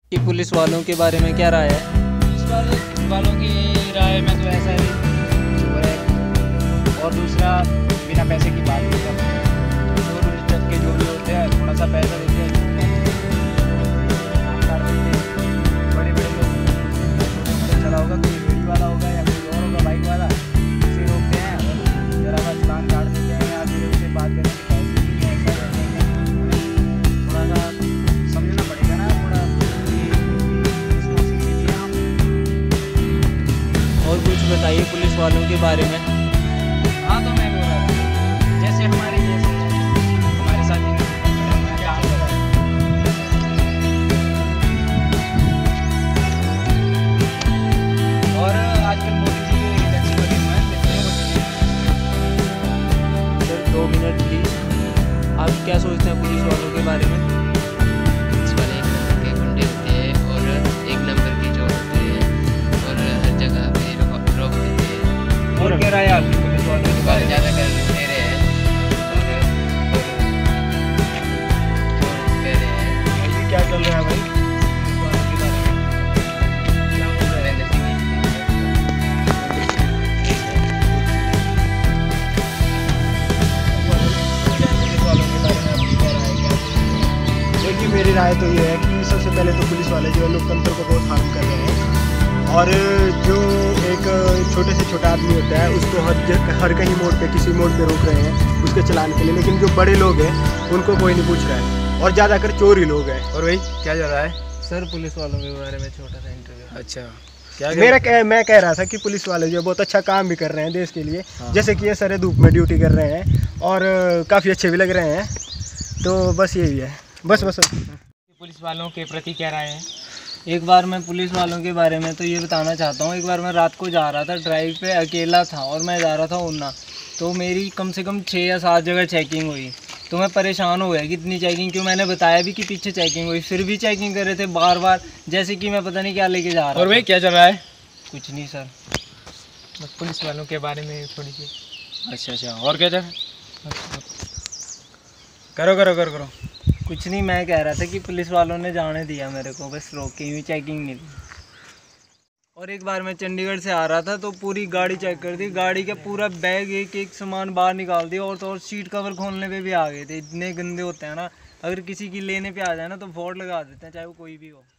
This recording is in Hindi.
कि पुलिस वालों के बारे में क्या राय है? पुलिस वालों की राय में तो ऐसा है और दूसरा बिना पैसे की बात नहीं करते, चोर चक्के जो भी होते हैं थोड़ा सा पैसा देते हैं, बड़े बड़े लोग छोटे चला होगा कोई रेडी वाला होगा या कोई और होगा बाइक वाला, इसे रोकते हैं और जरा सा चलान काट देते हैं या फिर उससे बात करने की पैसे भी नहीं ऐसा रहते हैं। थोड़ा सा समझना पड़ेगा ना, थोड़ा रिस्पॉन्सिबिलिटी है हम। और कुछ बताइए पुलिस वालों के बारे में। हाँ तो मैं बोल रहा था जैसे हमारे साथ काम कर रहा है और आजकल मोदी जी के इलेक्शन लगे हुए हैं, सर 2 मिनट प्लीज। आप क्या सोचते हैं पुलिस वालों के बारे में? पुलिस वाले एक नंबर के गुंडे होते हैं और एक नंबर की चोर होते हैं और हर जगह पे रोक देते हैं। और क्या राय है आपकी पुलिस वालों के बारे में? ज़्यादा कर दे रहे हैं और चोर कह रहे हैं। ये क्या चल रहा है भाई पुलिस वालों के बारे में? क्या बोल रहे हैं? पुलिस वालों के बारे में आपकी क्या राय है? देखिए मेरी राय तो ये है कि सबसे पहले तो पुलिस वाले जो है लोकतंत्र को बहुत हार्म कर रहे हैं और जो एक छोटे से छोटा आदमी होता है उसको हर कहीं मोड़ पे किसी मोड़ पे रोक रहे हैं उसके चलान के लिए, लेकिन जो बड़े लोग हैं उनको कोई नहीं पूछ रहा है और ज़्यादातर चोर ही लोग हैं। और भाई क्या चल रहा है? सर पुलिस वालों के बारे में छोटा सा इंटरव्यू। अच्छा क्या मैं कह रहा था कि पुलिस वाले जो बहुत अच्छा काम भी कर रहे हैं देश के लिए। हाँ। जैसे कि ये सारे धूप में ड्यूटी कर रहे हैं और काफ़ी अच्छे भी लग रहे हैं, तो बस यही है। बस पुलिस वालों के प्रति क्या राय है? एक बार मैं पुलिस वालों के बारे में तो ये बताना चाहता हूँ। एक बार मैं रात को जा रहा था ड्राइव पे, अकेला था और मैं जा रहा था ऊना, तो मेरी कम से कम 6 या 7 जगह चेकिंग हुई। तो मैं परेशान हो गया कि इतनी चेकिंग क्यों। मैंने बताया भी कि पीछे चेकिंग हुई, फिर भी चेकिंग कर रहे थे बार बार, जैसे कि मैं पता नहीं क्या लेके जा रहा और भाई क्या चल रहा है? कुछ नहीं सर। पुलिस वालों के बारे में थोड़ी सी। अच्छा और क्या चल? करो कुछ नहीं, मैं कह रहा था कि पुलिस वालों ने जाने दिया मेरे को, बस रोकी हुई, चेकिंग नहीं थी। और एक बार मैं चंडीगढ़ से आ रहा था तो पूरी गाड़ी चेक कर दी, गाड़ी का पूरा बैग एक एक सामान बाहर निकाल दिया और तो और सीट कवर खोलने पे भी आ गए थे। इतने गंदे होते हैं ना, अगर किसी की लेने पे आ जाए ना तो फोड़ लगा देते हैं, चाहे वो कोई भी हो।